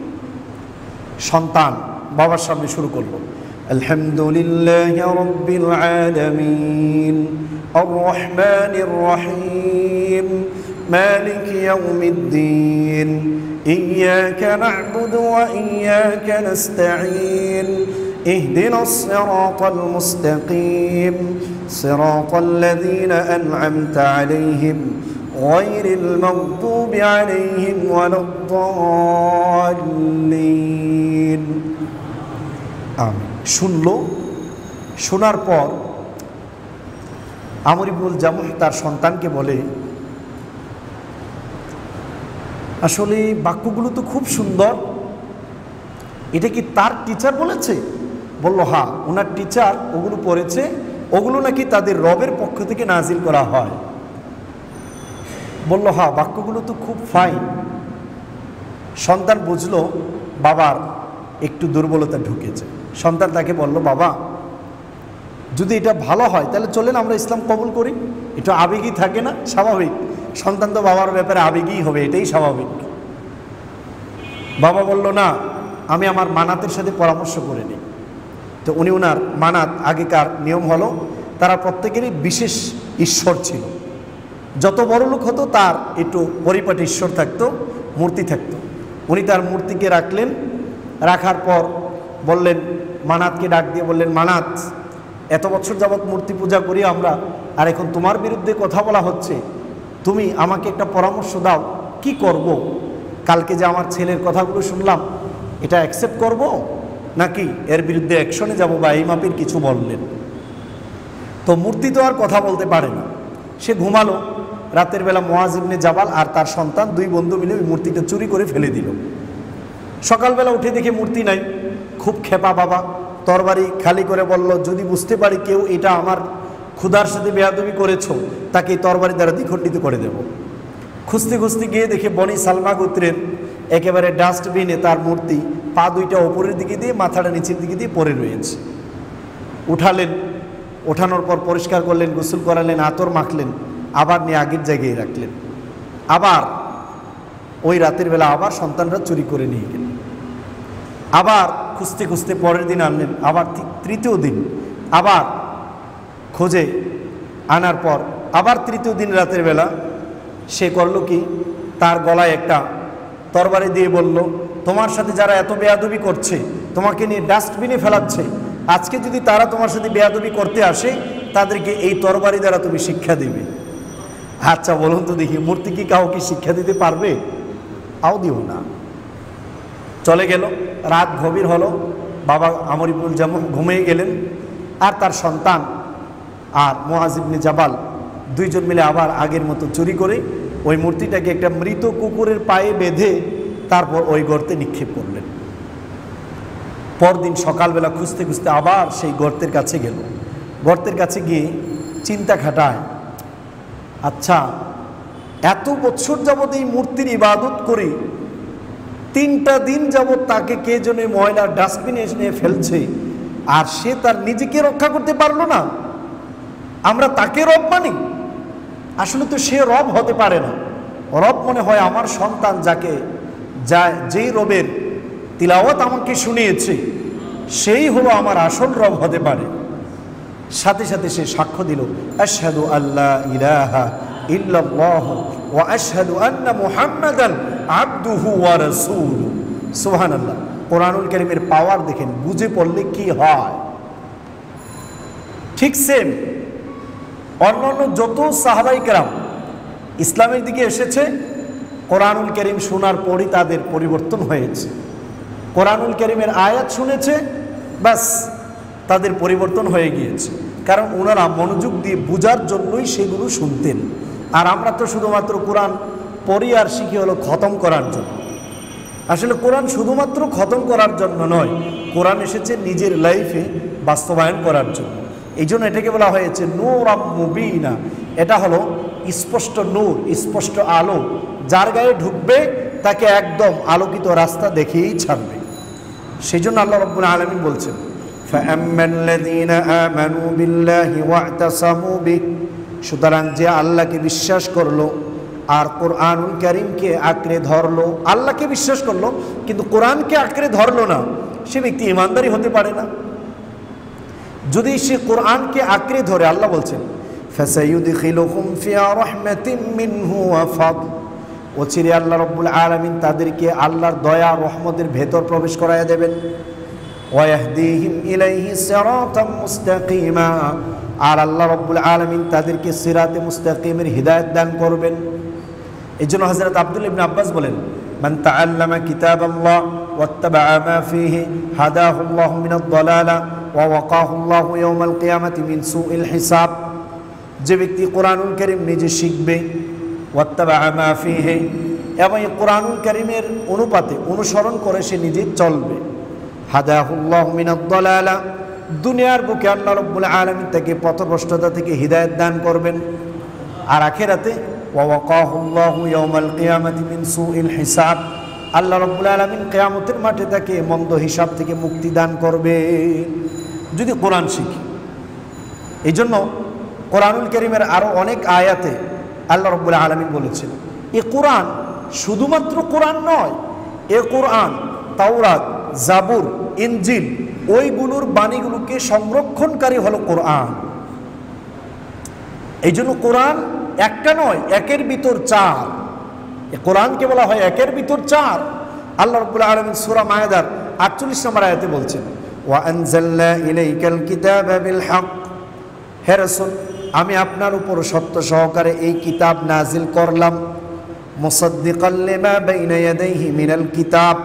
সন্তান বাবার সামনে শুরু করলো, আলহামদুলিল্লাহি রাব্বিল আলামিন আর রহমানির রহিম মালিকি ইয়াউমিদ্দিন ইয়্যাকা না'বুদু ওয়া ইয়্যাকা নাস্তাঈন ইহদিনাস সিরাতাল মুস্তাকিম সিরাতাল লাযীনা আন'আমতা আলাইহিম গায়রিল মাগদুবি আলাইহিম ওয়ালাদ-দাল্লিন। আমি শুনল। শোনার পর আমর ইবনুল জামুহ তার সন্তানকে বলে, আসলে বাক্যগুলো তো খুব সুন্দর, এটা কি তার টিচার বলেছে? বলল হ্যাঁ, ওনার টিচার ওগুলো পড়েছে, ওগুলো নাকি তাদের রবের পক্ষ থেকে নাজিল করা হয়। বলল হ্যাঁ, বাক্যগুলো তো খুব ফাইন। সন্তান বুঝলো বাবার একটু দুর্বলতা ঢুকেছে। সন্তান তাকে বলল, বাবা যদি এটা ভালো হয় তাহলে চলেন আমরা ইসলাম কবুল করি। এটা আবেগই থাকে না, স্বাভাবিক। সন্তান তো বাবার ব্যাপারে আবেগই হবে, এটাই স্বাভাবিক। বাবা বলল, না, আমি আমার মানাতের সাথে পরামর্শ করে নিই। তো উনি ওনার মানাত, আগেকার নিয়ম হলো তারা প্রত্যেকেরই বিশেষ ঈশ্বর ছিল। যত বড় লোক হতো তার একটু পরিপাটি ঈশ্বর থাকতো, মূর্তি থাকতো। উনি তার মূর্তিকে রাখলেন। রাখার পর বললেন, মানাতকে ডাক দিয়ে বললেন, মানাত, এত বছর যাবৎ মূর্তি পূজা করি আমরা, আর এখন তোমার বিরুদ্ধে কথা বলা হচ্ছে, তুমি আমাকে একটা পরামর্শ দাও, কি করব? কালকে যে আমার ছেলের কথাগুলো শুনলাম, এটা অ্যাকসেপ্ট করব নাকি এর বিরুদ্ধে অ্যাকশনে যাব, বা এই মাপের কিছু বললেন। তো মূর্তি তো আর কথা বলতে পারে না, সে ঘুমালো। রাতের বেলা মুআজ ইবনে জাবাল আর তার সন্তান দুই বন্ধু মিলে ওই মূর্তিটা চুরি করে ফেলে দিল। সকালবেলা উঠে দেখে মূর্তি নাই। খুব খেপা বাবা, তরবারি খালি করে বলল, যদি বুঝতে পারি কেউ এটা আমার ক্ষুধার সাথে বেয়াদবি করেছ, তাকে তরবারি দ্বারা দ্বিখণ্ডিত করে দেব। খুঁজতে খুঁজতে গিয়ে দেখে বনি সালমা গোত্রের একেবারে ডাস্টবিনে তার মূর্তি, পা দুইটা ওপরের দিকে দিয়ে মাথাটা নিচের দিকে দিয়ে পড়ে রয়েছে। উঠালেন, ওঠানোর পর পরিষ্কার করলেন, গোসল করালেন, আতর মাখলেন, আবার নিয়ে আগের জায়গায় রাখলেন। আবার ওই রাতের বেলা আবার সন্তানরা চুরি করে নিয়ে গেলেন। আবার খুঁজতে খুঁজতে পরের দিন আনলেন। আবার তৃতীয় দিন আবার খোঁজে আনার পর আবার তৃতীয় দিন রাতের বেলা সে করলো কি, তার গলায় একটা তরবারি দিয়ে বলল, তোমার সাথে যারা এত বেয়াদবি করছে, তোমাকে নিয়ে ডাস্টবিনে ফেলাচ্ছে, আজকে যদি তারা তোমার সাথে বেয়াদবি করতে আসে, তাদেরকে এই তরবারি দ্বারা তুমি শিক্ষা দিবে। আচ্ছা বলুন তো দেখি, মূর্তি কি কাউকে শিক্ষা দিতে পারবে? আও দিও না। চলে গেল। রাত গভীর হলো। বাবা আমর ইবনুল জামুহ ঘুমিয়ে গেলেন, আর তার সন্তান আর মুআজ ইবনে জাবাল দুইজন মিলে আবার আগের মতো চুরি করে ওই মূর্তিটাকে একটা মৃত কুকুরের পায়ে বেঁধে তারপর ওই গর্তে নিক্ষেপ করলেন। পরদিন সকালবেলা খুঁজতে খুঁজতে আবার সেই গর্তের কাছে গেল। গর্তের কাছে গিয়ে চিন্তা খাটায়, আচ্ছা এত বছর যাবৎ এই মূর্তির ইবাদত করি, তিনটা দিন যাবৎ তাকে কে যেন ময়লার ডাস্টবিনে এনে ফেলছে, আর সে তার নিজেকে রক্ষা করতে পারলো না, আমরা তাকে রব মানি? আসলে তো সে রব হতে পারে না। রব মনে হয় আমার সন্তান, যাকে যা যেই রবের তিলাওয়াত আমাকে শুনিয়েছে, সেই হলো আমার আসল রব হতে পারে। সাথে সাথে সে সাক্ষ্য দিল, আশহাদু আল্লা ইলাহা ইল্লাল্লাহু ওয়া আশহাদু আন্না মুহাম্মাদান আবদুহু ওয়া রাসূলুহু। সুবহানাল্লাহ। কোরআনুল কারীমের পাওয়ার দেখেন, বুঝে পড়লে কি হয়। ঠিক সেম অন্যান্য যত সাহাবায়ে কেরাম ইসলামের দিকে এসেছে, কোরআনুল কারীম শোনার পরই তাদের পরিবর্তন হয়েছে। কোরআনুল কারীমের আয়াত শুনেছে, বাস তাদের পরিবর্তন হয়ে গিয়েছে। কারণ ওনারা মনোযোগ দিয়ে বোঝার জন্যই সেগুলো শুনতেন। আর আমরা তো শুধুমাত্র কোরআন পড়ি আর শিখি হলো খতম করার জন্য। আসলে কোরআন শুধুমাত্র খতম করার জন্য নয়, কোরআন এসেছে নিজের লাইফে বাস্তবায়ন করার জন্য। এই জন্য এটাকে বলা হয়েছে নূরাম মুবিনা। এটা হলো স্পষ্ট নূর, স্পষ্ট আলো, যার গায়ে ঢুকবে তাকে একদম আলোকিত রাস্তা দেখিয়েই ছাড়বে। সেই জন্য আল্লাহ রাব্বুল আলামিন বলছেন, ফাআম্মাল্লাযীনা আমানু বিল্লাহি ওয়া'তাসামু বিহি, সুতরাং যে আল্লাহকে বিশ্বাস করলো আর কোরআনুল কারীমকে আঁকড়ে ধরলো, আল্লাহকে বিশ্বাস করলো কিন্তু কোরআনকে আঁকড়ে ধরলো না, সে ব্যক্তি ইমানদারি হতে পারে না। যদি সে কোরআনকে আঁকড়ে ধরে, আল্লাহ বলছেন ফাসায়ুদখিলুহুম ফি রাহমাতিম মিনহু ওয়া ফাদল, অচিরে আল্লাহ রাব্বুল আলামিন তাদেরকে আল্লাহর দয়া রহমতের ভেতর প্রবেশ করাইয়া দেবেন। ওয়াহদিহিম ইলাইহি সিরাতাম মুস্তাকিমা, আর আল্লাহ রাব্বুল আলামিন তাদেরকে সিরাতে মুস্তাকিমের হিদায়াত দান করবেন। এই জন্য হযরত আব্দুল্লাহ ইবনে আব্বাস বলেন, মান তাআল্লামা কিতাবাল্লাহ ওয়াত্তাবা'a মা ফীহি হাদাহুল্লাহু মিনাদ দালালা ওয়া ওয়াকাহুল্লাহু ইয়াওমাল কিয়ামাতি মিন সুইল হিসাব। যে ব্যক্তি কোরআনুল কারীম নিজে শিখবে, ওয়াত্তাবা'a মা ফীহি, এবং এই কোরআনুল কারীমের অনুপাতে অনুসরণ করে সে নিজে চলবে, হাদাহুল্লাহু মিনাদ দালালা, দুনিয়ার বুকে আল্লাহ রাব্বুল আলামিন তাকে পথভ্রষ্টতা থেকে হিদায়াত দান করবেন, আর আখিরাতে ওয়া ওয়াকাহুল্লাহু ইয়াওমাল কিয়ামাতি মিন সুইল হিসাব, আল্লাহ রাব্বুল আলামিন কিয়ামতের মাঠে তাকে মন্দ হিসাব থেকে মুক্তি দান করবে যদি কোরআন শিখি। এই জন্য কোরআনুল কারীমের আরও অনেক আয়াতে আল্লাহ রাব্বুল আলামিন বলেছেন এ কোরআন শুধুমাত্র কোরআন নয়, এ কোরআন তাওরাত, জাবুর, ইনজিল ওইগুলোর বাণীগুলোকে সংরক্ষণকারী হলো কোরআন। এই জন্য কোরআন একটা নয়, একের ভিতর চার। এ কোরআনকে বলা হয় একের ভিতর চার। আল্লাহ রাব্বুল আলামিন সূরা মায়েদার আটচল্লিশ নম্বর আয়াতে বলছেন, ওয়া আনজালনা ইলাইকাল কিতাবা বিল হক, হে রাসূল আমি আপনার উপর সত্য সহকারে এই কিতাব নাজিল করলাম, মুসাদ্দিকাল লিমা বাইনা ইয়াদাইহি মিনাল কিতাব,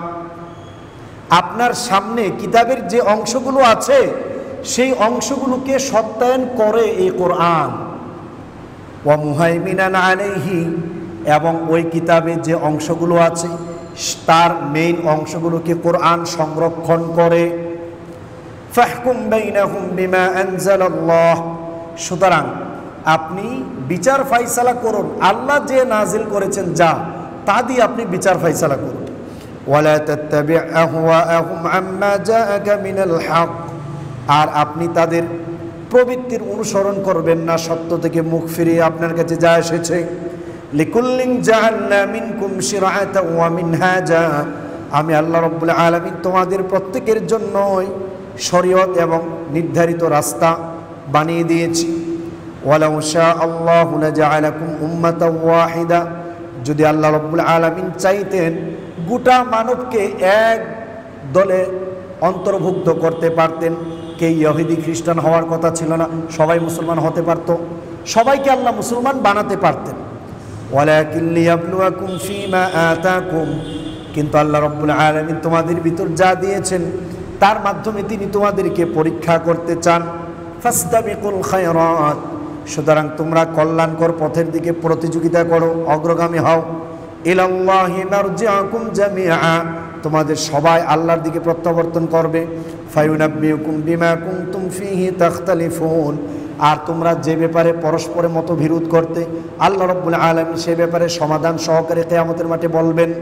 আপনার সামনে কিতাবের যে অংশগুলো আছে সেই অংশগুলোকে সত্যায়ন করে এই কোরআন, ওয়া মুহাইমিনান আলাইহি, এবং ওই কিতাবে যে অংশগুলো আছে তার মেইন অংশগুলোকে কোরআন সংরক্ষণ করে, ফাহকুম বাইনাহুম বিমা আনজালাল্লাহ, সুতরাং আপনি বিচার ফাইসালা করুন, আল্লাহ যে নাজিল করেছেন যা তা দিয়ে আপনি বিচার ফাইসালা করুন, ওয়ালা তাত্তাবি' আহওয়াআহুম আম্মা জাআকা মিনাল হক, আর আপনি তাদের প্রবৃত্তির অনুসরণ করবেন না সত্য থেকে মুখ ফিরিয়ে আপনার কাছে যা এসেছে, লিকুল্লিন জাআলনা মিনকুম শিরআতাও ওয়া মিনহাজা, আমি আল্লাহ রাব্বুল আলামিন তোমাদের প্রত্যেকের জন্যই শরীয়ত এবং নির্ধারিত রাস্তা বানিয়ে দিয়েছি, ওয়ালাউ শাআল্লাহু লাজাআলাকুম উম্মাতাও ওয়াহিদা, যদি আল্লাহ রাব্বুল আলামিন চাইতেন গোটা মানবকে এক দলে অন্তর্ভুক্ত করতে পারতেন, কে ইহুদি খ্রিস্টান হওয়ার কথা ছিল না, সবাই মুসলমান হতে পারত, সবাইকে আল্লাহ মুসলমান বানাতে পারতেন, ওয়ালাকিন লিয়াবলুয়াকুম ফীমা আতাকুম, কিন্তু আল্লাহ রাব্বুল আলামিন তোমাদের ভিতর যা দিয়েছেন তার মাধ্যমে তিনি তোমাদেরকে পরীক্ষা করতে চান, ফাস্তাবিকুল খায়রাত, সুতরাং তোমরা কল্যাণকর পথের দিকে প্রতিযোগিতা করো, অগ্রগামী হও, ইলাল্লাহি মারজিউকুম জামিআ, তোমাদের সবাই আল্লাহর দিকে প্রত্যাবর্তন করবে, ফায়ুনাব্বিউকুম বিমা কুনতুম ফীহি তাখতালিফুন, আর তোমরা যে ব্যাপারে পরস্পরে মতবিরোধ করতে আল্লাহ রাব্বুল আলামিন সে ব্যাপারে সমাধান সহকারে কিয়ামতের মাঠে বলবেন।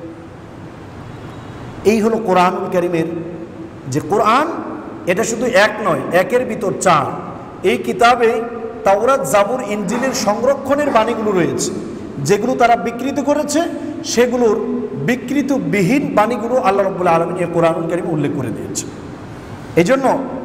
এই হলো কোরআনুল কারীমের যে কোরআন, এটা শুধু এক নয়, একের ভিতর চার। এই কিতাবে তাওরাত, জাবুর, ইনজিলের সংরক্ষণের বাণীগুলো রয়েছে, যেগুলো তারা বিকৃত করেছে সেগুলোর বিকৃতবিহীন বাণীগুলো আল্লাহ রাব্বুল আলামিন এই কোরআনুল কারীমে উল্লেখ করে দিয়েছে। এই জন্য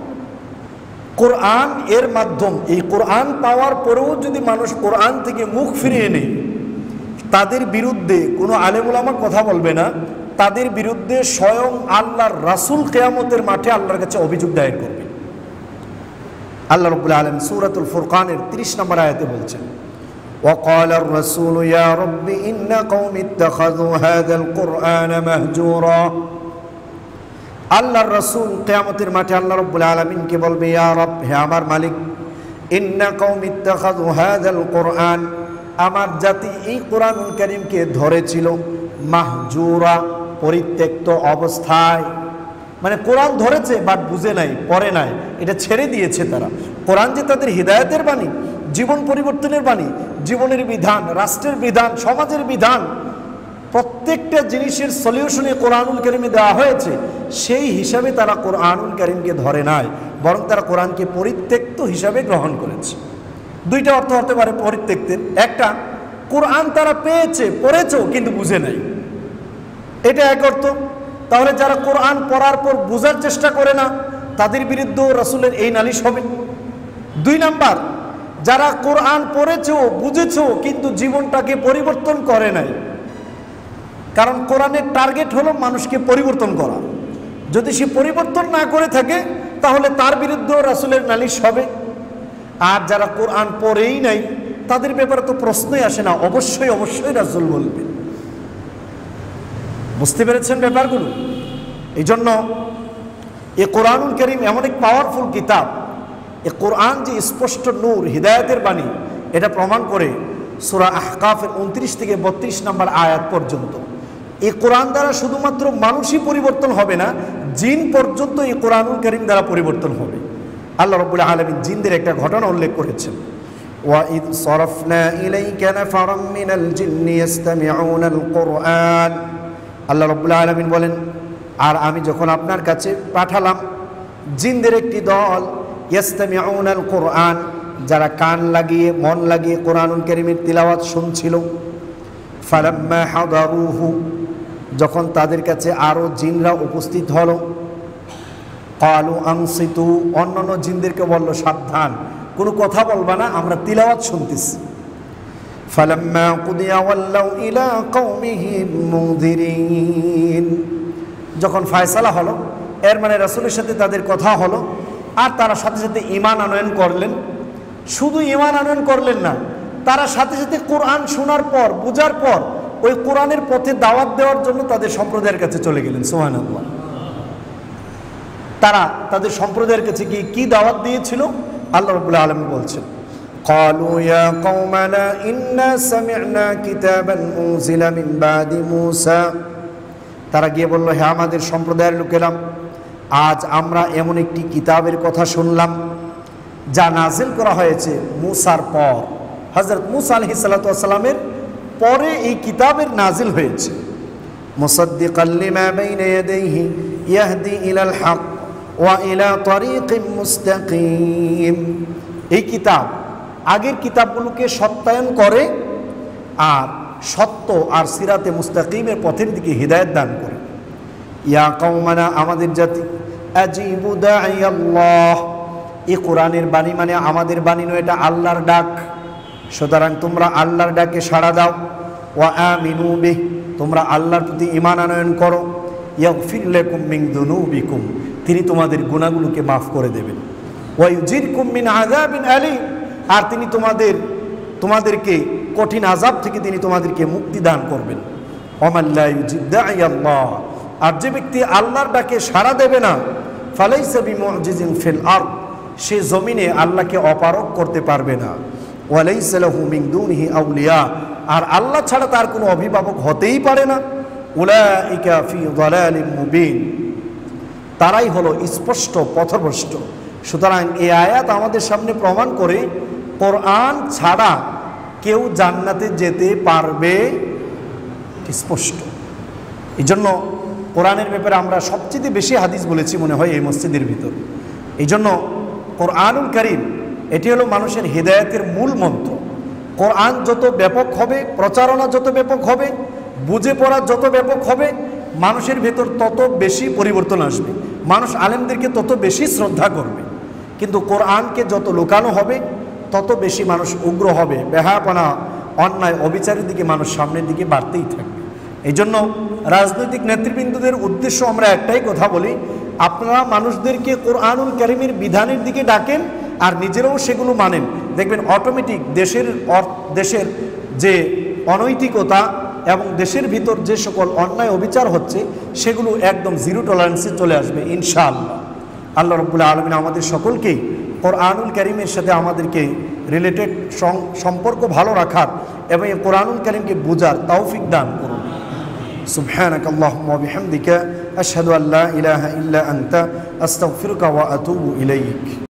কোরআন এর মাধ্যম, এই কোরআন পাওয়ার পরেও যদি মানুষ কোরআন থেকে মুখ ফিরিয়ে নেয়, তাদের বিরুদ্ধে কোনো আলেম উলামা কথা বলবে না, তাদের বিরুদ্ধে স্বয়ং আল্লাহর রাসূল কিয়ামতের মাঠে আল্লাহর কাছে অভিযোগ দায়ের করবে। আল্লাহ রাব্বুল আলামিন সূরাতুল ফুরকানের ত্রিশ নম্বর আয়াতে বলছেন, وقال الرسول يا رب إن قوم اتخذوا هذا القرآن مهجورا, আল্লাহর রাসূল কিয়ামতের মাঠে আল্লাহ রাব্বুল আলামিনকে বলবে, ইয়া রব, হে আমার মালিক, ইন্না কওমি ইত্তাখাযু হাযাল কুরআন, আমার জাতি এই কোরআনুল কারীমকে ধরেছিল মাহজুরা, পরিত্যক্ত অবস্থায়, মানে কোরআন ধরেছে বাট বুঝে নাই, পড়ে নাই, এটা ছেড়ে দিয়েছে তারা। কোরআন যে তাদের হিদায়াতের বাণী, জীবন পরিবর্তনের বাণী, জীবনের বিধান, রাষ্ট্রের বিধান, সমাজের বিধান, প্রত্যেকটা জিনিসের সলিউশনে কোরআনুল কারীমে দেওয়া হয়েছে, সেই হিসাবে তারা কোরআনুল কারীমকে ধরে নাই, বরং তারা কোরআনকে পরিত্যক্ত হিসাবে গ্রহণ করেছে। দুইটা অর্থ হতে পারে পরিত্যক্তের, একটা কোরআন তারা পেয়েছে, পড়েছেও কিন্তু বুঝে নাই, এটা এক অর্থ। তাহলে যারা কোরআন পড়ার পর বোঝার চেষ্টা করে না তাদের বিরুদ্ধেও রাসূলের এই নালিশ হবে। দুই নাম্বার, যারা কোরআন পড়েছেও বুঝেছেও কিন্তু জীবনটাকে পরিবর্তন করে নাই, কারণ কোরআনের টার্গেট হলো মানুষকে পরিবর্তন করা, যদি সে পরিবর্তন না করে থাকে তাহলে তার বিরুদ্ধেও রাসূলের নালিশ হবে। আর যারা কোরআন পড়েই নাই তাদের ব্যাপারে তো প্রশ্নই আসে না, অবশ্যই অবশ্যই রাসূল বলবেন। বুঝতে পেরেছেন ব্যাপারগুলো? এই জন্য এই কোরআনুল কারীম এমন এক পাওয়ারফুল কিতাব, এই কোরআন যে স্পষ্ট নূর হিদায়াতের বাণী, এটা প্রমাণ করে সূরা আহকাফের উনত্রিশ থেকে বত্রিশ নম্বর আয়াত পর্যন্ত। এই কোরআন দ্বারা শুধুমাত্র মানুষই পরিবর্তন হবে না, জিন পর্যন্ত এই কোরআনুল কারীম দ্বারা পরিবর্তন হবে। আল্লাহ রাব্বুল আলামিন জিনদের একটা ঘটনা উল্লেখ করেছেন, ওয়াইদ সরফনা ইলাইকা নাফারাম মিনাল জিন্নি ইস্তামিউনাল কুরআন। আল্লাহ রাব্বুল আলামিন বলেন, আর আমি যখন আপনার কাছে পাঠালাম জিনদের একটি দল, ইস্তামিউনাল কুরআন, যারা কান লাগিয়ে মন লাগিয়ে কোরআনুল কারীমের তিলাওয়াত শুনছিল। ফালাম্মা হাদারুহু, যখন তাদের কাছে আরও জিনরা উপস্থিত হলো, ক্বালু আনসিতু, অন্যান্য জিনদেরকে বলল সাবধান, কোনো কথা বলবা না, আমরা তিলাওয়াত শুনতেছি। ফালাম্মা কুদিয়া ওয়াল্লাউ ইলা কওমিহিম মুনযিরিন, যখন ফয়সালা হলো, এর মানে রাসূলের সাথে তাদের কথা হলো, আর তারা সাথে সাথে ঈমান আনয়ন করলেন। শুধু ঈমান আনয়ন করলেন না, তারা সাথে সাথে কোরআন শোনার পর, বুঝার পর ওই কোরআনের পথে দাওয়াত দেওয়ার জন্য তাদের সম্প্রদায়ের কাছে চলে গেলেন। সুবহানাল্লাহ। তারা তাদের সম্প্রদায়ের কাছে গিয়ে কি দাওয়াত দিয়েছিল আল্লাহ রাব্বুল আলামিন বলছেন, ক্বালু ইয়া কওমানা ইন্না সামি'না কিতাবান উনজিলা মিন বাদি মূসা। তারা গিয়ে বলল, হে আমাদের সম্প্রদায়ের লোকেরা, আজ আমরা এমন একটি কিতাবের কথা শুনলাম যা নাজিল করা হয়েছে মূসার পর। হযরত মূসা আলাইহিস সালাতু ওয়াস সালামের পরে এই কিতাবের নাজিল হয়েছে। মুসাদ্দিকাল লিমা বাইনা ইয়াদাইহি ইয়াহদি ইলাল হক ওয়া ইলা তরিকিম মুস্তাকিম। এই কিতাব আগের কিতাবগুলোকে সত্যায়ন করে আর সত্য আর সিরাতে মুস্তাকিমের পথের দিকে হিদায়াত দান করে। ইয়া কওমানা, আমাদের জাতি, আজিবু দাঈয়াল্লাহ, এই কোরআনের বাণী মানে আমাদের বাণী নয়, এটা আল্লাহর ডাক। সুতরাং তোমরা আল্লাহর ডাকে সাড়া দাও। ওয়া আমিনু বিহ, তোমরা আল্লাহর প্রতি ঈমান আনয়ন করো। ইয়াগফির লাকুম মিন যুনুবিকুম, তিনি তোমাদের গুনাহগুলোকে মাফ করে দেবেন। ওয়া ইউজিরকুম মিন আযাবিন আলীম, আর তিনি তোমাদের তোমাদেরকে কঠিন আযাব থেকে তিনি তোমাদেরকে মুক্তি দান করবেন। ওয়ামান লা ইউজিব দাঈয়াল্লাহ, আর যে ব্যক্তি আল্লাহর ডাকে সাড়া দেবে না, ফালাইসা বিমুজিজিন ফিল আরদ, সে জমিনে আল্লাহকে অপারগ করতে পারবে না। ওয়ালাইসা লাহু মিন দুনিহি আউলিয়া, আর আল্লাহ ছাড়া তার কোনো অভিভাবক হতেই পারে না। উলাইকা ফি যালালিম মুবিন, তারাই হলো স্পষ্ট পথভ্রষ্ট। সুতরাং এই আয়াত আমাদের সামনে প্রমাণ করে কোরআন ছাড়া কেউ জান্নাতে যেতে পারবে স্পষ্ট। এই জন্য কোরআনের ব্যাপারে আমরা সবচেয়ে বেশি হাদিস বলেছি মনে হয় এই মসজিদের ভিতর। এই জন্য কোরআনুল কারীম এটি হলো মানুষের হিদায়াতের মূল মন্ত্র। কোরআন যত ব্যাপক হবে, প্রচারণা যত ব্যাপক হবে, বুঝে পড়া যত ব্যাপক হবে, মানুষের ভেতর তত বেশি পরিবর্তন আসবে, মানুষ আলেমদেরকে তত বেশি শ্রদ্ধা করবে। কিন্তু কোরআনকে যত লুকানো হবে তত বেশি মানুষ উগ্র হবে, বেহায়াপনা, অন্যায়, অবিচারের দিকে মানুষ সামনের দিকে বাড়তেই থাকবে। এই জন্য রাজনৈতিক নেতৃবৃন্দদের উদ্দেশ্য আমরা একটাই কথা বলি, আপনারা মানুষদেরকে কোরআনুল কারীমের বিধানের দিকে ডাকেন আর নিজেরাও সেগুলো মানেন, দেখবেন অটোমেটিক দেশের দেশের যে অনৈতিকতা এবং দেশের ভিতর যে সকল অন্যায় অবিচার হচ্ছে সেগুলো একদম জিরো টলারেন্সে চলে আসবে ইনশাআল্লাহ। আল্লাহ রাব্বুল আলামিন আমাদের সকলকেই কোরআনুল কারীমের সাথে আমাদেরকে রিলেটেড সম্পর্ক ভালো রাখার এবং এই কোরআনুল কারীমকে বোঝার তৌফিক দান করুন। সুবহানাক আল্লাহুম্মা ওয়া বিহামদিকা আশহাদু আল্লা ইলাহা ইল্লা আনতা আস্তাগফিরুকা ওয়া আতুবু ইলাইক।